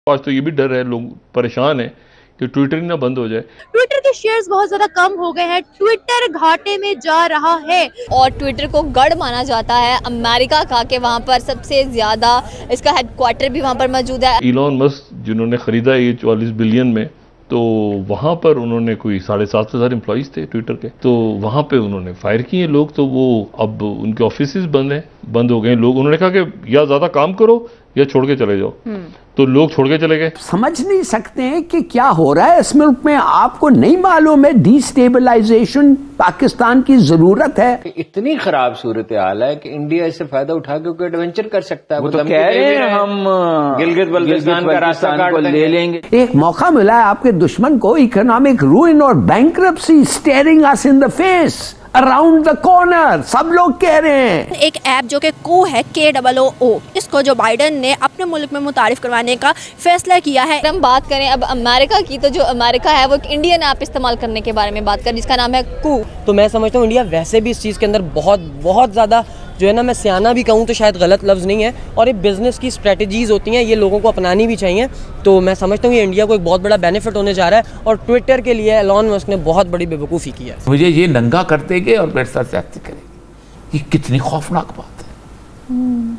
आज तो ये भी डर है, लोग परेशान हैं कि ट्विटर ही ना बंद हो जाए। ट्विटर के शेयर्स बहुत ज्यादा कम हो गए हैं, ट्विटर घाटे में जा रहा है और ट्विटर को गढ़ माना जाता है अमेरिका का, कि वहाँ पर सबसे ज्यादा इसका हेडक्वार्टर भी वहाँ पर मौजूद है। इलॉन मस्क जिन्होंने खरीदा ये 44 बिलियन में, तो वहाँ पर उन्होंने कोई 7,500 एम्प्लॉइज थे ट्विटर के, तो वहाँ पे उन्होंने फायर किए लोग, तो वो अब उनके ऑफिसेज बंद हो गए। लोग उन्होंने कहा कि या ज्यादा काम करो या छोड़ के चले जाओ, तो लोग छोड़ के चले गए। समझ नहीं सकते हैं कि क्या हो रहा है इस मुल्क में। आपको नहीं मालूम है डिस्टेबलाइजेशन पाकिस्तान की जरूरत है। इतनी खराब सूरत हाल है कि इंडिया इससे फायदा उठा के कोई एडवेंचर कर सकता है। वो तो कह रहे हैं हम गिलगित बल्तिस्तान का रास्ता को ले लेंगे। एक मौका मिला है आपके दुश्मन को, इकोनॉमिक रूइन और bankruptcy staring us in the face around the corner, सब लोग कह रहे हैं। एक ऐप जो कि कू है, KOO, इसको जो बाइडन ने अपने मुल्क में मुतारिफ करवाने का फैसला किया है। हम बात करें अब अमेरिका की, तो जो अमेरिका है वो एक इंडियन ऐप इस्तेमाल करने के बारे में बात करें जिसका नाम है कू। तो मैं समझता हूँ इंडिया वैसे भी इस चीज़ के अंदर बहुत ज़्यादा जो है ना, मैं सियाना भी कहूँ तो शायद गलत लफ्ज़ नहीं है, और ये बिज़नेस की स्ट्रेटजीज़ होती हैं, ये लोगों को अपनानी भी चाहिए। तो मैं समझता हूँ ये इंडिया को एक बहुत बड़ा बेनिफिट होने जा रहा है, और ट्विटर के लिए एलॉन मस्क ने बहुत बड़ी बेवकूफ़ी की है। मुझे ये नंगा कर देंगे और मेरे साथ ज्यादती करेंगे, ये कितनी खौफनाक बात है।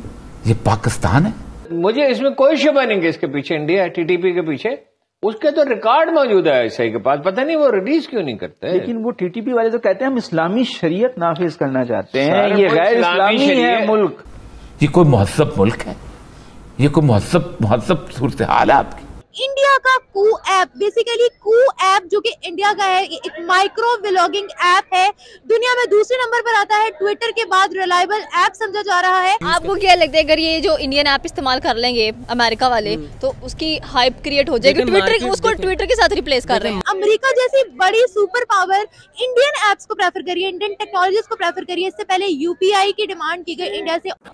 ये पाकिस्तान है। मुझे इसमें कोई शुबा नहीं कि इसके पीछे इंडिया है, TTP के पीछे। उसके तो रिकॉर्ड मौजूद है ऐसे के पास, पता नहीं वो रिलीज क्यों नहीं करते। लेकिन वो TTP वाले तो कहते हैं हम इस्लामी शरीयत नाफिज करना चाहते हैं, ये गैर इस्लामी है मुल्क। ये कोई महज़ब मुल्क है? ये कोई महज़ब सूरत हाल है आपकी? इंडिया का Koo app, basically Koo app जो कि इंडिया का है, एक माइक्रो व्लॉगिंग ऐप है, दुनिया में दूसरे नंबर पर आता है, ट्विटर के बाद रिलायबल ऐप समझा जा रहा है। आपको क्या लगता है अगर ये जो इंडियन ऐप इस्तेमाल कर लेंगे अमेरिका वाले, तो उसकी हाइप क्रिएट हो जाएगी? ट्विटर उसको ट्विटर के साथ रिप्लेस कर रहे हैं। अमेरिका जैसी बड़ी सुपर पावर इंडियन ऐप्स को प्रेफर करिए, इंडियन टेक्नोलॉजीज को प्रेफर करिए। इससे पहले UPI की डिमांड की गई इंडिया से।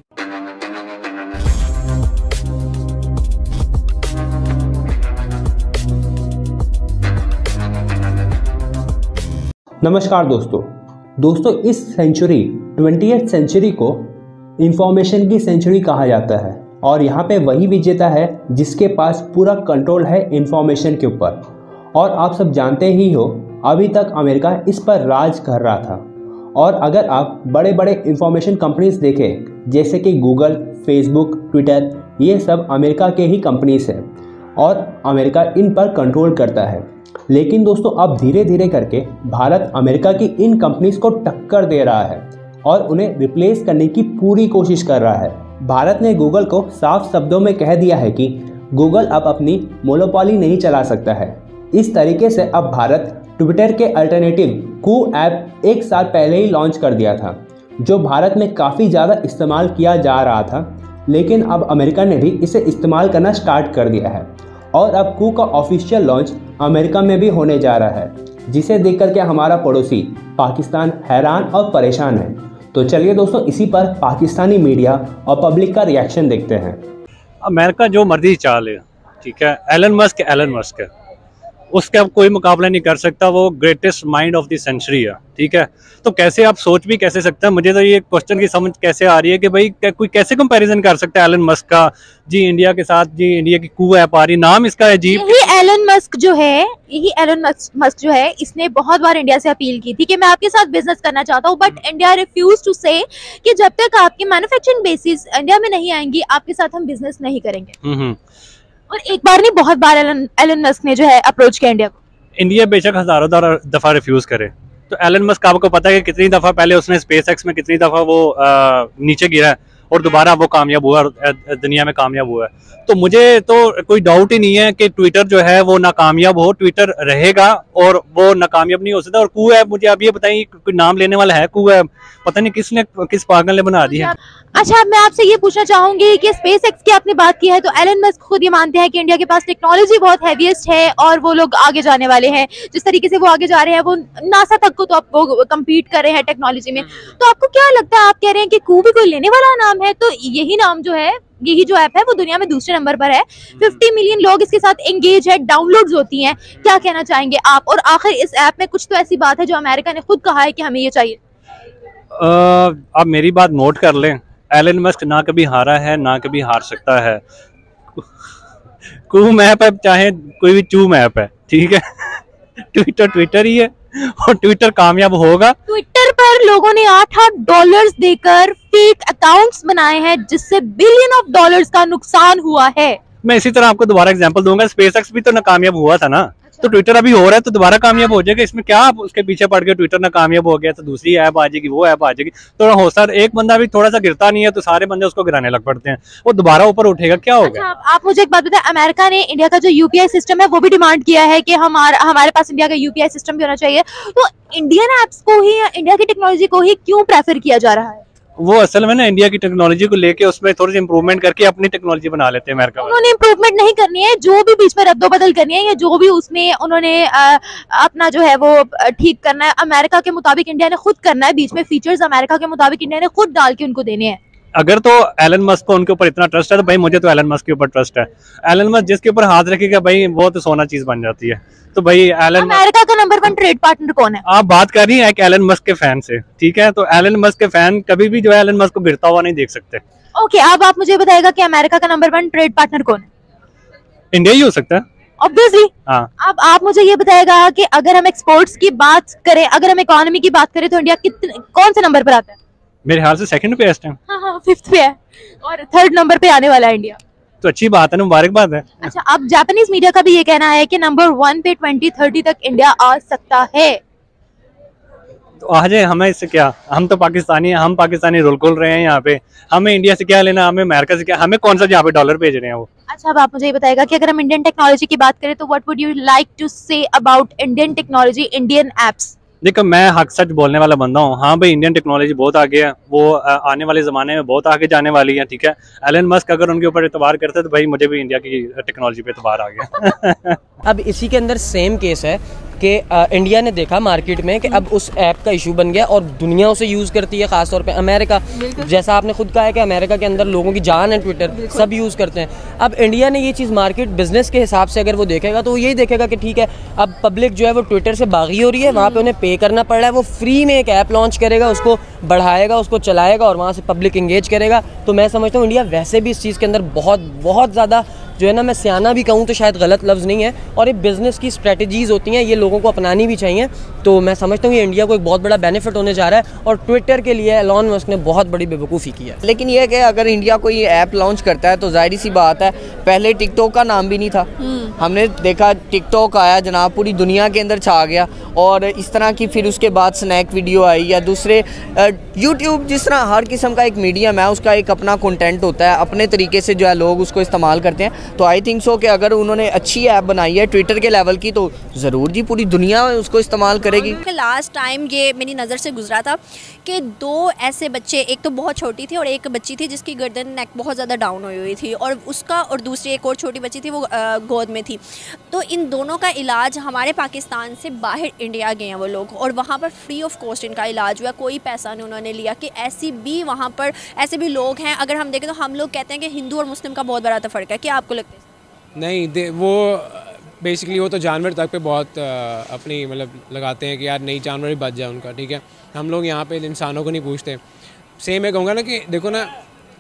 नमस्कार दोस्तों, इस सेंचुरी 20th सेंचुरी को इंफॉर्मेशन की सेंचुरी कहा जाता है, और यहाँ पे वही विजेता है जिसके पास पूरा कंट्रोल है इंफॉर्मेशन के ऊपर। और आप सब जानते ही हो, अभी तक अमेरिका इस पर राज कर रहा था। और अगर आप बड़े बड़े इंफॉर्मेशन कंपनीज देखें, जैसे कि गूगल, फेसबुक, ट्विटर, ये सब अमेरिका के ही कंपनीज हैं और अमेरिका इन पर कंट्रोल करता है। लेकिन दोस्तों, अब धीरे धीरे करके भारत अमेरिका की इन कंपनीज को टक्कर दे रहा है और उन्हें रिप्लेस करने की पूरी कोशिश कर रहा है। भारत ने गूगल को साफ शब्दों में कह दिया है कि गूगल अब अपनी मोनोपोली नहीं चला सकता है। इस तरीके से अब भारत ट्विटर के अल्टरनेटिव कू ऐप 1 साल पहले ही लॉन्च कर दिया था, जो भारत में काफ़ी ज़्यादा इस्तेमाल किया जा रहा था। लेकिन अब अमेरिका ने भी इसे इस्तेमाल करना स्टार्ट कर दिया है, और अब कू का ऑफिशियल लॉन्च अमेरिका में भी होने जा रहा है, जिसे देख करके हमारा पड़ोसी पाकिस्तान हैरान और परेशान है। तो चलिए दोस्तों, इसी पर पाकिस्तानी मीडिया और पब्लिक का रिएक्शन देखते हैं। अमेरिका जो मर्जी चाल है, ठीक है, एलन मस्क है, उसका कोई मुकाबला नहीं कर सकता। वो greatest mind of the century है, ठीक है। तो कैसे आप सोच भी कैसे सकते हैं? मुझे तो ये क्वेश्चन की समझ कैसे आ रही है कि भाई कोई कैसे कंपैरिजन कर सकता है एलन मस्क का जी इंडिया के साथ? जी इंडिया की कू ऐप आ रही, नाम इसका अजीब। यही एलन मस्क जो है, इसने बहुत बार इंडिया से अपील की थी कि मैं आपके साथ बिजनेस करना चाहता हूँ, बट इंडिया रिफ्यूज टू से कि जब तक आपकी मैन्युफैक्चरिंग बेसिस इंडिया में नहीं आएंगी, आपके साथ हम बिजनेस नहीं करेंगे। और एक बार नहीं, बहुत बार एलन मस्क ने जो है अप्रोच किया इंडिया को। इंडिया बेशक हजारों दफा रिफ्यूज करे, तो एलन मस्क आपको पता है कि कितनी दफा पहले उसने स्पेसएक्स में कितनी दफा वो नीचे गिरा है और दोबारा वो कामयाब हुआ, दुनिया में कामयाब हुआ है। तो मुझे तो कोई डाउट ही नहीं है कि ट्विटर जो है वो नाकामयाब हो, ट्विटर रहेगा और वो नाकामयाब नहीं हो सकता। और कू ऐप, मुझे आप ये बताइए, कोई नाम लेने वाला है कू ऐप? पता नहीं किस पागल ने बना दी है। अच्छा, मैं आपसे ये पूछना चाहूंगी कि स्पेसएक्स की आपने बात की है, तो एलन मस्क खुद ये मानते हैं कि इंडिया के पास टेक्नोलॉजी बहुत हैवीएस्ट है और वो लोग आगे जाने वाले हैं। जिस तरीके से वो आगे जा रहे हैं, वो नासा तक को तो आप वो कम्पीट कर रहे हैं टेक्नोलॉजी में। तो आपको क्या लगता है, आप कह रहे हैं कि कू भी कोई लेने वाला नाम है, तो यही नाम जो है, यही जो ऐप है वो दुनिया में दूसरे नंबर पर है। 50 मिलियन लोग इसके साथ एंगेज है, डाउनलोड्स होती हैं। क्या कहना चाहेंगे आप? और आखिर इस ऐप में कुछ तो ऐसी बात है जो अमेरिका ने खुद कहा है कि हमें ये चाहिए। आप मेरी बात नोट कर लें, एलन मस्क ना कभी हारा है ना कभी हार सकता है। कूम ऐप है चाहे कोई भी चूम ऐप है, ठीक है। ट्विटर ही है और ट्विटर कामयाब होगा। ट्विटर पर लोगों ने $8 देकर फेक अकाउंट्स बनाए हैं जिससे बिलियन ऑफ डॉलर्स का नुकसान हुआ है। मैं इसी तरह आपको दोबारा एग्जांपल दूंगा, स्पेसएक्स भी तो नाकामयाब हुआ था ना, तो ट्विटर अभी हो रहा है तो दोबारा कामयाब हो जाएगा। इसमें क्या आप उसके पीछे पड़ के ट्विटर नाकामयाब हो गया तो दूसरी ऐप आ जाएगी, वो ऐप आ जाएगी। तो हो सर, एक बंदा भी थोड़ा सा गिरता नहीं है तो सारे बंदे उसको गिराने लग पड़ते हैं, वो दोबारा ऊपर उठेगा, क्या होगा? आप मुझे एक बात बताएं, अमेरिका ने इंडिया का जो यूपीआई सिस्टम है वो भी डिमांड किया है कि हमारे पास इंडिया का यूपीआई सिस्टम भी होना चाहिए। तो इंडियन एप्स को ही, इंडिया की टेक्नोलॉजी को ही क्यों प्रेफर किया जा रहा है? वो असल में ना इंडिया की टेक्नोलॉजी को लेके उसमें थोड़ी सी इंप्रूवमेंट करके अपनी टेक्नोलॉजी बना लेते हैं अमेरिका वाले। उन्होंने इंप्रूवमेंट नहीं करनी है, जो भी बीच में रद्दोबदल करनी है या जो भी उसमें उन्होंने अपना जो है वो ठीक करना है, अमेरिका के मुताबिक इंडिया ने खुद करना है। बीच में फीचर्स अमेरिका के मुताबिक इंडिया ने खुद डाल के उनको देने हैं। अगर तो एलन मस्क को उनके ऊपर इतना ट्रस्ट है तो भाई मुझे तो एलन मस्क के ऊपर ट्रस्ट है। एलन मस्क जिसके ऊपर हाथ रखेगा भाई वो तो सोना चीज बन जाती है। तो भाई अमेरिका का नंबर 1 ट्रेड पार्टनर कौन है? आप बात कर रही हैं एक एलन मस्क के फैन से, ठीक है? तो एलन मस्क के फैन कभी भी जो है एलन मस्क को गिरता हुआ नहीं देख सकते। ओके, अब आप मुझे बताएगा कि अमेरिका का नंबर 1 ट्रेड पार्टनर कौन है? इंडिया ही हो सकता है ऑब्वियसली। हाँ। अब आप मुझे ये बताएगा कि अगर हम एक्सपोर्ट्स की बात करें, अगर हम इकोनॉमी की बात करें तो इंडिया कौन से नंबर पर आता है? मेरे ख्याल से सेकंड पे है इस टाइम। हाँ, 5th पे है और 3rd नंबर पे आने वाला है इंडिया। तो अच्छी बात है ना, मुबारकबाद है। अच्छा, अब जापानीज मीडिया का भी ये कहना है कि नंबर 1 पे 2030 तक इंडिया आ सकता है। तो आ जाए, हमें इससे क्या, हम तो पाकिस्तानी हैं, हम पाकिस्तानी रोल खोल रहे हैं यहाँ पे, हमें इंडिया से क्या लेना, हमें अमेरिका से क्या, हमें कौन सा यहाँ पे डॉलर भेज रहे हैं वो। अच्छा, अब आप मुझे ये बताएगा कि अगर हम इंडियन टेक्नोलॉजी की बात करें तो what would you like to say about Indian technology, Indian apps? देखो, मैं हक सच बोलने वाला बंदा हूँ। हाँ भाई, इंडियन टेक्नोलॉजी बहुत आगे है, वो आने वाले ज़माने में बहुत आगे जाने वाली है, ठीक है? एलन मस्क अगर उनके ऊपर एतबार करते तो भाई मुझे भी इंडिया की टेक्नोलॉजी पे एतबार आ गया। अब इसी के अंदर सेम केस है कि इंडिया ने देखा मार्केट में कि अब उस ऐप का इशू बन गया और दुनिया उसे यूज़ करती है, ख़ासतौर पे अमेरिका। जैसा आपने खुद कहा है कि अमेरिका के अंदर लोगों की जान है, ट्विटर सब यूज़ करते हैं। अब इंडिया ने ये चीज़ मार्केट बिजनेस के हिसाब से अगर वो देखेगा तो वो यही देखेगा कि ठीक है, अब पब्लिक जो है वो ट्विटर से बागी हो रही है, वहाँ पर उन्हें पे करना पड़ रहा है, वो फ्री में एक ऐप लॉन्च करेगा, उसको बढ़ाएगा, उसको चलाएगा और वहाँ से पब्लिक इंगेज करेगा। तो मैं समझता हूँ इंडिया वैसे भी इस चीज़ के अंदर बहुत ज़्यादा जो है ना, मैं सियाना भी कहूँ तो शायद गलत लफ्ज़ नहीं है, और ये बिज़नेस की स्ट्रेटजीज़ होती हैं, ये लोगों को अपनानी भी चाहिए। तो मैं समझता हूँ ये इंडिया को एक बहुत बड़ा बेनिफिट होने जा रहा है और ट्विटर के लिए एलन मस्क ने बहुत बड़ी बेवकूफ़ी की है। लेकिन ये है कि अगर इंडिया कोई ऐप लॉन्च करता है तो जाहिर सी बात है, पहले टिकटॉक का नाम भी नहीं था, हमने देखा टिकटॉक आया जनाब, पूरी दुनिया के अंदर छा गया, और इस तरह की फिर उसके बाद स्नैक वीडियो आई या दूसरे यूट्यूब, जिस तरह हर किस्म का एक मीडियम है, उसका एक अपना कंटेंट होता है, अपने तरीके से जो है लोग उसको इस्तेमाल करते हैं। तो आई थिंक सो कि अगर उन्होंने अच्छी ऐप बनाई है ट्विटर के लेवल की तो ज़रूर जी पूरी दुनिया उसको इस्तेमाल करेगी। लास्ट टाइम ये मेरी नज़र से गुजरा था कि 2 ऐसे बच्चे, एक तो बहुत छोटी थी और एक बच्ची थी जिसकी गर्दन नेक बहुत ज़्यादा डाउन हुई थी, और उसका और दूसरी एक और छोटी बच्ची थी वो गोद में थी। तो इन दोनों का इलाज हमारे पाकिस्तान से बाहर इंडिया गए हैं वो लोग, और वहाँ पर फ्री ऑफ कॉस्ट इनका इलाज हुआ, कोई पैसा नहीं उन्होंने लिया। कि ऐसी भी वहाँ पर ऐसे भी लोग हैं। अगर हम देखें तो हम लोग कहते हैं कि हिंदू और मुस्लिम का बहुत बड़ा फ़र्क है, क्या आपको लगता है? नहीं, वो बेसिकली वो तो जानवर तक पे बहुत अपनी मतलब लगाते हैं कि यार नहीं, जानवर भी बच जाए उनका, ठीक है? हम लोग यहाँ पे इंसानों को नहीं पूछते। सेम मैं कहूँगा ना कि देखो ना,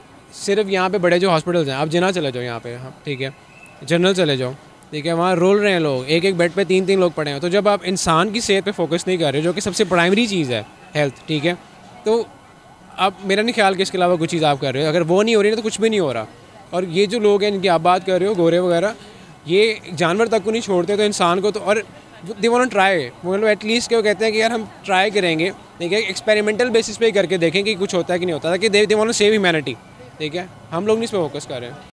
सिर्फ यहाँ पे बड़े जो हॉस्पिटल्स हैं, आप जिना चले जाओ यहाँ पे, ठीक है, जनरल चले जाओ, ठीक है, वहाँ रोल रहे हैं लोग, एक बेड पे 3 लोग पड़े हैं। तो जब आप इंसान की सेहत पे फोकस नहीं कर रहे, जो कि सबसे प्राइमरी चीज़ है, हेल्थ, ठीक है, तो आप, मेरा नहीं ख्याल कि इसके अलावा कुछ चीज़ आप कर रहे हो। अगर वो नहीं हो रही है तो कुछ भी नहीं हो रहा। और ये जो लोग हैं इनकी आप बात कर रहे हो, गोरे वगैरह, ये जानवर तक को नहीं छोड़ते तो इंसान को तो, और दे वांट ट्राई, मतलब एटलीस्ट वो कहते हैं कि यार हम ट्राई करेंगे, ठीक है, एक्सपेरिमेंटल बेसिस पे करके देखें कि कुछ होता है कि नहीं होता, ताकि they want to save humanity, ठीक है? हम लोग नहीं इस पर फोकस कर रहे हैं।